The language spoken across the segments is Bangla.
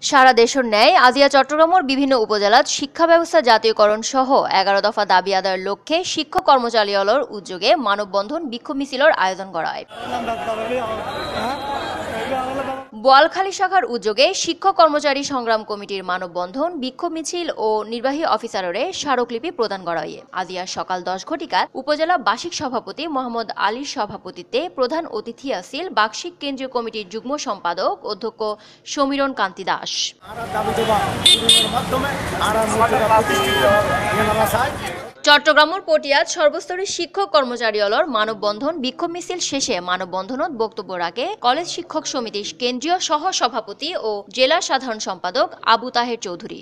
সারা দেশের ন্যায় আজিয়া চট্টগ্রামের বিভিন্ন উপজেলাত শিক্ষা ব্যবস্থা জাতীয়করণ সহ 11 দফা দাবি আদায়ের লক্ষ্যে শিক্ষক কর্মচারীদের উদ্যোগে মানববন্ধন বিক্ষোভ মিছিলের আয়োজন করা হয়। বোয়ালখালী শাখার উদ্যোগে শিক্ষক কর্মচারী সংগ্রাম কমিটির মানববন্ধন বিক্ষোভ মিছিল ও নির্বাহী অফিসারের স্মারকলিপি প্রদান করা হয়। আজিয়া সকাল 10 ঘটিকায় উপজেলা বার্ষিক সভাপতি মোহাম্মদ আলীর সভাপতিত্বে প্রধান অতিথি আছিল বার্ষিক কেন্দ্রীয় কমিটির যুগ্ম সম্পাদক অধ্যক্ষ সমীরণ কান্তি দাস। চট্টগ্রামের পটিয়াত সর্বস্তরের শিক্ষক কর্মচারীদের মানববন্ধন বিক্ষোভ মিছিল শেষে মানববন্ধনত বক্তব্য রাখে কলেজ শিক্ষক সমিতির কেন্দ্রীয় সহ সভাপতি ও জেলা সাধারণ সম্পাদক আবু তাহের চৌধুরী।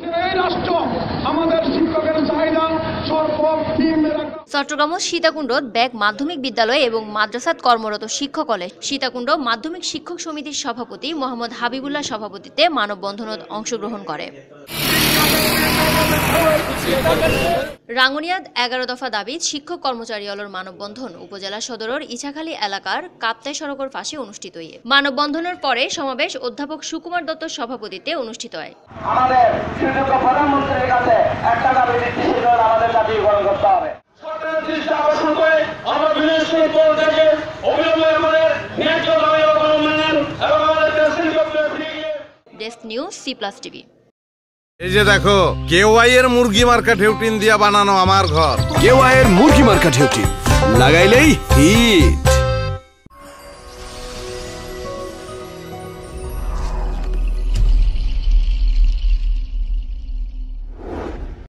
চট্টগ্রামের সীতাকুণ্ডত ব্যাগ মাধ্যমিক বিদ্যালয় এবং মাদ্রাসাত কর্মরত শিক্ষক কলেজ সীতাকুণ্ড মাধ্যমিক শিক্ষক সমিতির সভাপতি মোহাম্মদ হাবিবুল্লাহ সভাপতিত্বে মানববন্ধনত অংশগ্রহণ করে। রাঙ্গুনিয়াত 11 দফা দাবিত শিক্ষক কর্মচারীদের মানববন্ধন উপজেলা সদরের ইছাখালী এলাকার কাপ্তাই সড়কের পাশে অনুষ্ঠিত হয়। মানববন্ধনের পরে সমাবেশ অধ্যাপক সুকুমার দত্তর সভাপতিত্বে অনুষ্ঠিত হয়। আমাদের সুযোগ্য প্রধানমন্ত্রীর কাছে একটা দাবি দিচ্ছি, সেটা আমাদের জাতীয়করণ করতে হবে। সরকারের দৃষ্টি আকর্ষণ করে আমরা বিশেষ করে থেকে অবিলম্বে আমাদের ন্যায্য দাবি অবলম্বনের এবং আমাদের ডেস্ক নিউজ C+TV। এই যে দেখো কেওয়াই এর মুরগি মার্কা ঢেউটিন দিয়া বানানো আমার ঘর। কেওয়াই এর মুরগি মার্কা ঢেউটিন লাগাইলেই হিট।